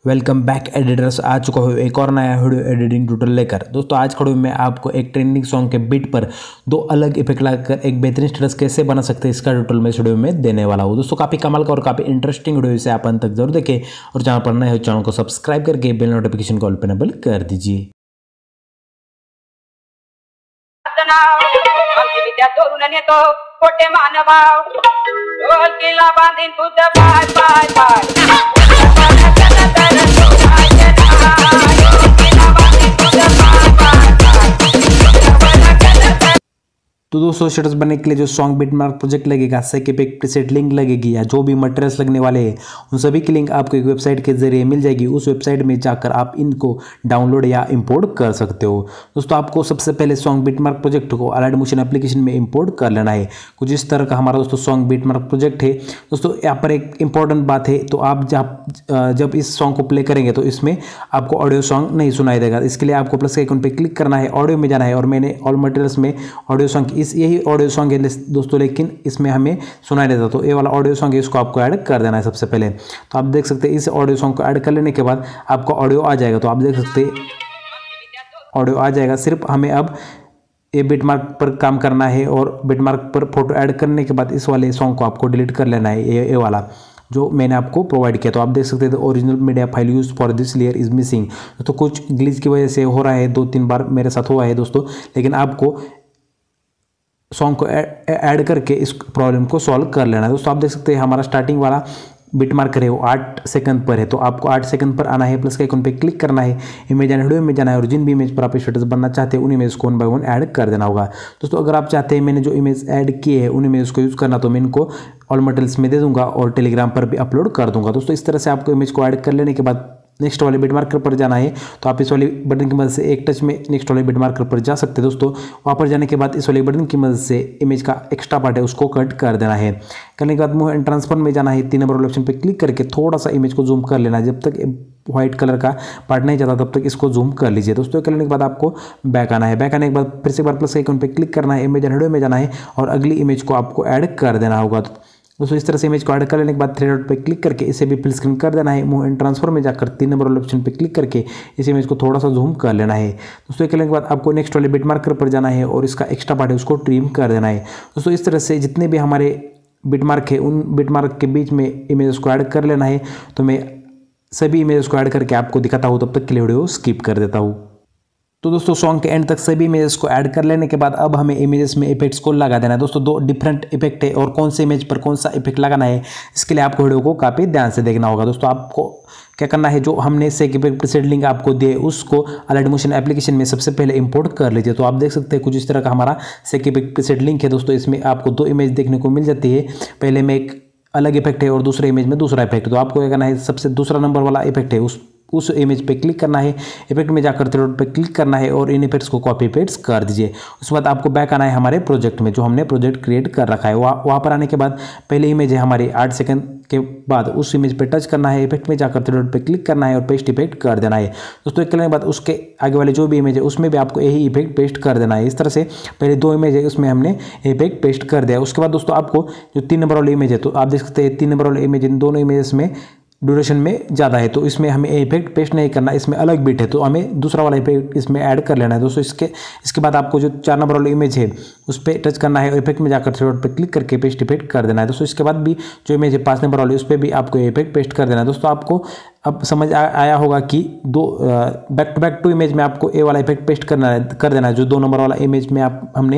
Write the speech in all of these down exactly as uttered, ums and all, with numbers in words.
Welcome back editors. आ चुका हूँ एक और नया वीडियो एडिटिंग ट्यूटोरियल लेकर। दोस्तों आज खड़े मैं आपको एक ट्रेंडिंग सॉन्ग के बीट पर दो अलग इफेक्ट लगाकर एक बेहतरीन स्टेटस कैसे बना सकते हैं इसका ट्यूटोरियल मैं इस वीडियो में देने वाला हूँ। दोस्तों काफ़ी कमाल का और काफ़ी इंटरेस्टिंग वीडियो, इसे आप अंत तक जरूर देखें और जहाँ पर नए हो चैनल को सब्सक्राइब करके बेल नोटिफिकेशन को ऑल पे इनेबल कर दीजिए। तो दोस्तों स्टेटस बनने के लिए जो सॉन्ग बिटमार्क प्रोजेक्ट लगेगा, सेक इफेक्ट प्रीसेट लिंक लगेगी या जो भी मटेरियल्स लगने वाले हैं उन सभी की लिंक आपको एक वेबसाइट के जरिए मिल जाएगी। उस वेबसाइट में जाकर आप इनको डाउनलोड या इंपोर्ट कर सकते हो। दोस्तों आपको सबसे पहले सॉन्ग बिटमार्क प्रोजेक्ट को अलाइड मोशन एप्लीकेशन में इंपोर्ट कर लेना है। कुछ इस तरह का हमारा दोस्तों सॉन्ग बिटमार्क प्रोजेक्ट है। दोस्तों यहाँ पर एक इंपॉर्टेंट बात है, तो आप जब जब इस सॉन्ग को प्ले करेंगे तो इसमें आपको ऑडियो सॉन्ग नहीं सुनाई देगा। इसके लिए आपको प्लस के आइकन पे क्लिक करना है, ऑडियो में जाना है और मैंने ऑल मटेरियल्स में ऑडियो सॉन्ग इस यही ऑडियो सॉन्ग है दोस्तों, लेकिन इसमें हमें सुनाई देता, तो ये वाला ऑडियो सॉन्ग है, इसको आपको ऐड कर देना है सबसे पहले। तो आप देख सकते हैं इस ऑडियो सॉन्ग को ऐड कर लेने के बाद आपको ऑडियो आ जाएगा। तो आप देख सकते हैं ऑडियो आ जाएगा। सिर्फ हमें अब ये बिटमार्क पर काम करना है और बिटमार्क पर फोटो ऐड करने के बाद इस वाले सॉन्ग को आपको डिलीट कर लेना है, ये ये वाला जो मैंने आपको प्रोवाइड किया। तो आप देख सकते हैं original media file use for this layer is missing. तो कुछ ग्लिच की वजह से हो रहा है, दो तीन बार मेरे साथ हुआ है दोस्तों, लेकिन आपको सॉन्ग को ऐड करके इस प्रॉब्लम को सॉल्व कर लेना है। दोस्तों आप देख सकते हैं हमारा स्टार्टिंग वाला बिट मार्कर है वो आठ सेकंड पर है, तो आपको आठ सेकंड पर आना है, प्लस के आइकन पे क्लिक करना है, इमेज एंड वीडियो में जाना है और जिन भी इमेज पर आप स्टेटस बनना चाहते हैं उन इमेज को वन बाय वन ऐड कर देना होगा। दोस्तों अगर आप चाहते हैं मैंने जो इमेज ऐड किए हैं उन इमेज को यूज़ करना, तो मैं इनको ऑल मटेरियल्स में दे दूंगा और टेलीग्राम पर भी अपलोड कर दूंगा। दोस्तों इस तरह से आपको इमेज को ऐड कर लेने के बाद नेक्स्ट वाले बिट मार्कर पर जाना है। तो आप इस वाले बटन की मदद से एक टच में नेक्स्ट वाले बिट मार्कर पर जा सकते हैं। दोस्तों वहाँ पर जाने के बाद इस वाले बटन की मदद से इमेज का एक्स्ट्रा पार्ट है उसको कट कर देना है। करने के बाद मूव एंड ट्रांसफर में जाना है, तीन नंबर वाले ऑप्शन पर क्लिक करके थोड़ा सा इमेज को जूम कर लेना है। जब तक व्हाइट कलर का पार्ट नहीं जाता तब तक इसको जूम कर लीजिए। दोस्तों करने के बाद आपको बैक आना है। बैक आने के बाद फिर से एक बार प्लस आइकन पे क्लिक करना है, इमेज एंड वीडियो में जाना है और अगली इमेज को आपको ऐड कर देना होगा। दोस्तों इस तरह से इमेज को ऐड कर लेने के बाद थ्री डॉट पे क्लिक करके इसे भी फिल स्क्रीन कर देना है। मूव एंड ट्रांसफर में जाकर तीन नंबर वाले ऑप्शन पे क्लिक करके इस इमेज को थोड़ा सा जूम कर लेना है। दोस्तों करने के बाद आपको नेक्स्ट वाले बिट मार्कर पर जाना है और इसका एक्स्ट्रा पार्ट है उसको ट्रिम कर देना है। दोस्तों इस तरह से जितने भी हमारे बिट मार्क है उन बिट मार्क के बीच में इमेज को ऐड कर लेना है। तो मैं सभी इमेज को ऐड करके आपको दिखाता हूँ, तब तक के लिए वीडियो स्किप कर देता हूँ। तो दोस्तों सॉन्ग के एंड तक सभी इमेजेस को ऐड कर लेने के बाद अब हमें इमेजेस में इफेक्ट्स को लगा देना है। दोस्तों दो डिफरेंट इफेक्ट है और कौन से इमेज पर कौन सा इफेक्ट लगाना है इसके लिए आपको वीडियो को काफ़ी ध्यान से देखना होगा। दोस्तों आपको क्या करना है, जो हमने सेक इफेक्ट प्रीसेट लिंक आपको दिए उसको अलाइड मोशन एप्लीकेशन में सबसे पहले इंपोर्ट कर लीजिए। तो आप देख सकते हैं कुछ इस तरह का हमारा सेक इफेक्ट प्रीसेट लिंक है। दोस्तों इसमें आपको दो इमेज देखने को मिल जाती है, पहले में एक अलग इफेक्ट है और दूसरे इमेज में दूसरा इफेक्ट। तो आपको क्या करना है, सबसे दूसरा नंबर वाला इफेक्ट है उस उस इमेज पे क्लिक करना है, इफेक्ट में जाकर थ्री डॉट पे क्लिक करना है और इन इफेक्ट्स को कॉपी पेस्ट कर दीजिए। उसके बाद आपको बैक आना है हमारे प्रोजेक्ट में जो हमने प्रोजेक्ट क्रिएट कर रखा है। वहाँ वहाँ पर आने के बाद पहले इमेज है हमारी, आठ सेकंड के बाद उस इमेज पे टच करना है, इफेक्ट में जाकर थ्री डॉट पे क्लिक करना है और पेस्ट इफेक्ट कर देना है। दोस्तों करने के बाद उसके आगे वाले जो भी इमेज है उसमें भी आपको यही इफेक्ट पेस्ट कर देना है। इस तरह से पहले दो इमेज है उसमें हमने इफेक्ट पेस्ट कर दिया। उसके बाद दोस्तों आपको जो तीन नंबर वाली इमेज है, तो आप देख सकते हैं तीन नंबर वाली इमेज इन दोनों इमेजेस में ड्यूरेशन में ज़्यादा है, तो इसमें हमें इफेक्ट पेस्ट नहीं करना, इसमें अलग बिट है तो हमें दूसरा वाला इफेक्ट इसमें ऐड कर लेना है। दोस्तों इसके इसके बाद आपको जो चार नंबर वाली इमेज है उस पर टच करना है और इफेक्ट में जाकर थ्री डॉट पे क्लिक करके पेस्ट इफेक्ट कर देना है। दोस्तों इसके बाद भी जो इमेज है पाँच नंबर वाली उस पर भी आपको इफेक्ट पेस्ट कर देना है। दोस्तों आपको अब समझ आ, आया होगा कि दो back to back two image में आपको ए वाला इफेक्ट पेस्ट करना है कर देना है। जो दो नंबर वाला इमेज में आप हमने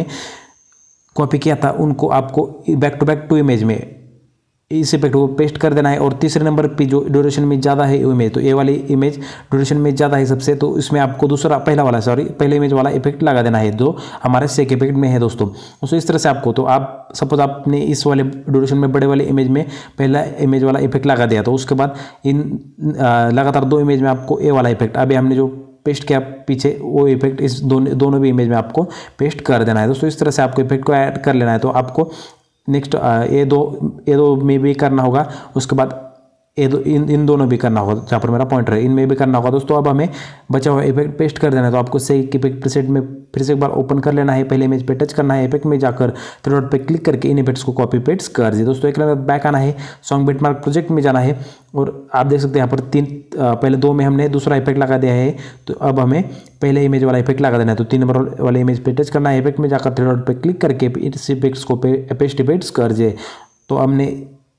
कॉपी किया था उनको आपको back to back two image में इस इफेक्ट को पेस्ट कर देना है। और तीसरे नंबर पे जो ड्यूरेशन में ज़्यादा है इमेज, तो ये वाली इमेज ड्यूरेशन में ज़्यादा है सबसे, तो इसमें आपको दूसरा पहला वाला सॉरी पहले इमेज वाला इफेक्ट लगा देना है जो हमारे सेक इफेक्ट में है। दोस्तों दोस्तों इस तरह से आपको, तो आप सपोज आपने इस वाले ड्यूरेशन में बड़े वाले इमेज में पहला इमेज वाला इफेक्ट लगा दिया, तो उसके बाद इन लगातार दो इमेज में आपको ए वाला इफेक्ट अभी हमने जो पेस्ट किया पीछे वो इफेक्ट इस दोनों दोनों भी इमेज में आपको पेस्ट कर देना है। दोस्तों इस तरह से आपको इफेक्ट को ऐड कर लेना है। तो आपको नेक्स्ट ये दो ये दो में भी करना होगा। उसके बाद ये दो इन इन दोनों भी करना होगा, जहाँ पर मेरा पॉइंटर है इनमें भी करना होगा दोस्तों। अब हमें बचा हुआ इफेक्ट पेस्ट कर देना है, तो आपको से इफेक्ट प्रीसेट में फिर से एक बार ओपन कर लेना है, पहले इमेज पे टच करना है, इफेक्ट में जाकर थ्री डॉट पे क्लिक करके इन इफेक्ट्स को कॉपी पेस्ट कर दिए दोस्तों। एक बैक आना है, सॉन्ग बिटमार्क प्रोजेक्ट में जाना है और आप देख सकते हैं यहाँ पर तीन पहले दो में हमने दूसरा इफेक्ट लगा दिया है, तो अब हमें पहले इमेज वाला इफेक्ट लगा देना है। तो तीन नंबर वाले इमेज पे टच करना है, इफेक्ट में जाकर थ्री डॉट पे क्लिक करके इस इफेक्ट्स को पेस्ट इफेक्ट्स कर दिए। तो हमने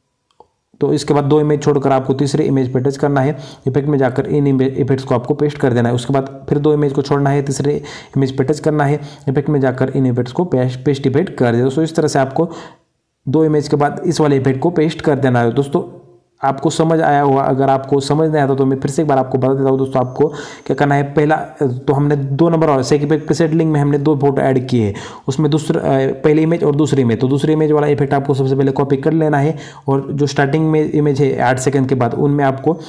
तो इसके बाद दो इमेज छोड़कर आपको तीसरे इमेज पे टच करना है, इफेक्ट में जाकर इन इफेक्ट्स को आपको पेस्ट कर देना है। उसके बाद फिर दो इमेज को छोड़ना है, तीसरे इमेज पे टच करना है, इफेक्ट में जाकर इन इफेक्ट्स को पेस्ट इफेक्ट कर देना। दोस्तों इस तरह से आपको दो इमेज के बाद इस वाले इफेक्ट को पेस्ट कर देना है। दोस्तों आपको समझ आया होगा, अगर आपको समझ नहीं आता तो मैं फिर से एक बार आपको बता देता हूँ दोस्तों। आपको क्या करना है, पहला तो हमने दो नंबर और सेक इफेक्ट प्रीसेट लिंक में हमने दो फोटो ऐड किए हैं, उसमें दूसरा पहले इमेज और दूसरी इमेज, तो दूसरी इमेज वाला इफेक्ट आपको सबसे पहले कॉपी कर लेना है और जो स्टार्टिंग में इमेज है आठ सेकंड के बाद उनमें आपको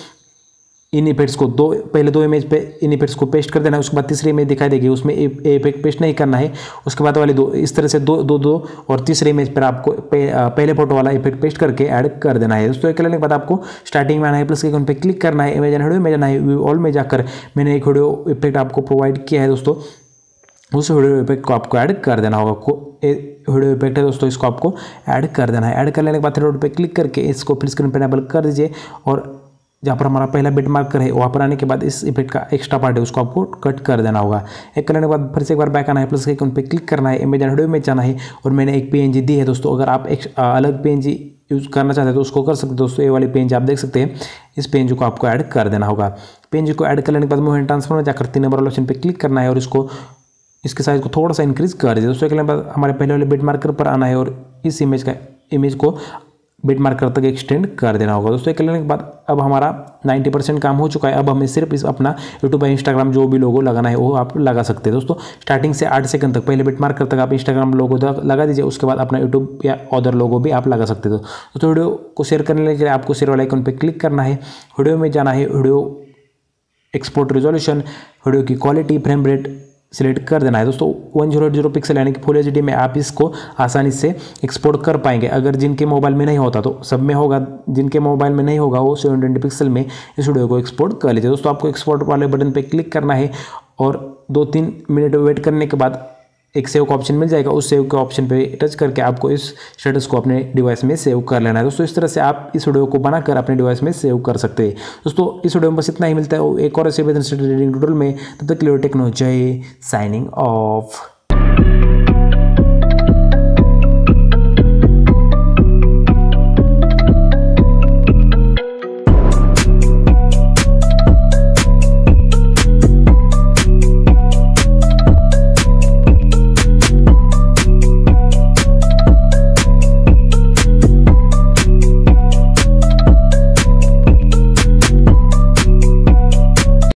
इन इफेक्ट्स को दो पहले दो इमेज पे इन इफेक्ट्स को पेस्ट कर देना है। उसके बाद तीसरी इमेज दिखाई देगी, उसमें इफेक्ट पेस्ट नहीं करना है। उसके बाद वाले दो इस तरह से दो दो दो और तीसरे इमेज पर आपको पहले फोटो वाला इफेक्ट पेस्ट करके ऐड कर देना है दोस्तों। करने के बाद आपको स्टार्टिंग में आना है, प्लस के आइकन पे क्लिक करना है, इमेज एंड वीडियो में जाना है, व्यू ऑल में जाकर मैंने एक वीडियो इफेक्ट आपको प्रोवाइड किया है दोस्तों, उस वीडियो इफेक्ट को आपको ऐड कर देना होगा। वीडियो इफेक्ट है दोस्तों, इसको आपको ऐड कर देना है। ऐड कर लेने के बाद थ्री डॉट पे क्लिक करके इसको फिर स्क्रीन पर एनेबल कर दीजिए और जहाँ पर हमारा पहला बिट मार्कर है वहाँ पर आने के बाद इस इफेक्ट का एक्स्ट्रा पार्ट है उसको आपको कट कर देना होगा। एक करने के बाद फिर से एक बार बैक आना है, प्लस के आइकन पे क्लिक करना है, इमेज एंड वीडियो में जाना है और मैंने एक पीएनजी दी है दोस्तों। अगर आप एक अलग पीएनजी यूज़ करना चाहते हैं तो उसको कर सकते हैं दोस्तों। ये वाली पीएनजी आप देख सकते हैं, इस पीएनजी को आपको ऐड कर देना होगा। पीएनजी को ऐड कर लेने के बाद मूव एंड ट्रांसफर में जाकर तीन नंबर ऑप्शन पर क्लिक करना है और इसको इसके साइज को थोड़ा सा इंक्रीज कर दीजिए दोस्तों। एक बाद हमारे पहले वाले बिट मार्कर पर आना है और इस इमेज का इमेज को बिट मार्कर तक एक्सटेंड कर देना होगा दोस्तों। एक करने के बाद अब हमारा नब्बे परसेंट काम हो चुका है। अब हमें सिर्फ इस अपना यूट्यूब या इंस्टाग्राम जो भी लोगो लगाना है वो आप लगा सकते हैं दोस्तों। स्टार्टिंग से आठ सेकंड तक पहले बिट मार्कर तक आप इंस्टाग्राम लोगो लगा दीजिए, उसके बाद अपना यूट्यूब या अदर लोगो भी आप लगा सकते हो दोस्तों। वीडियो को शेयर करने के लिए आपको शेयर वाला आइकन पर क्लिक करना है, वीडियो में जाना है, वीडियो एक्सपोर्ट रिजोल्यूशन, वीडियो की क्वालिटी, फ्रेम रेट सिलेक्ट कर देना है दोस्तों। One zero eight zero pixel यानी कि फुल एच डी में आप इसको आसानी से एक्सपोर्ट कर पाएंगे। अगर जिनके मोबाइल में नहीं होता तो सब में होगा, जिनके मोबाइल में नहीं होगा वो सेवन ट्वेंटी पिक्सल में इस वीडियो को एक्सपोर्ट कर लीजिए दोस्तों। आपको एक्सपोर्ट वाले बटन पे क्लिक करना है और दो तीन मिनट वेट करने के बाद एक सेव का ऑप्शन मिल जाएगा, उस सेव के ऑप्शन पे टच करके आपको इस स्टेटस को अपने डिवाइस में सेव कर लेना है दोस्तों। इस तरह से आप इस वीडियो को बनाकर अपने डिवाइस में सेव कर सकते हैं दोस्तों। इस वीडियो में बस इतना ही, मिलता है एक और ऐसे ट्यूटोरियल में। तब तक के लिए टेक्नो जय साइनिंग ऑफ।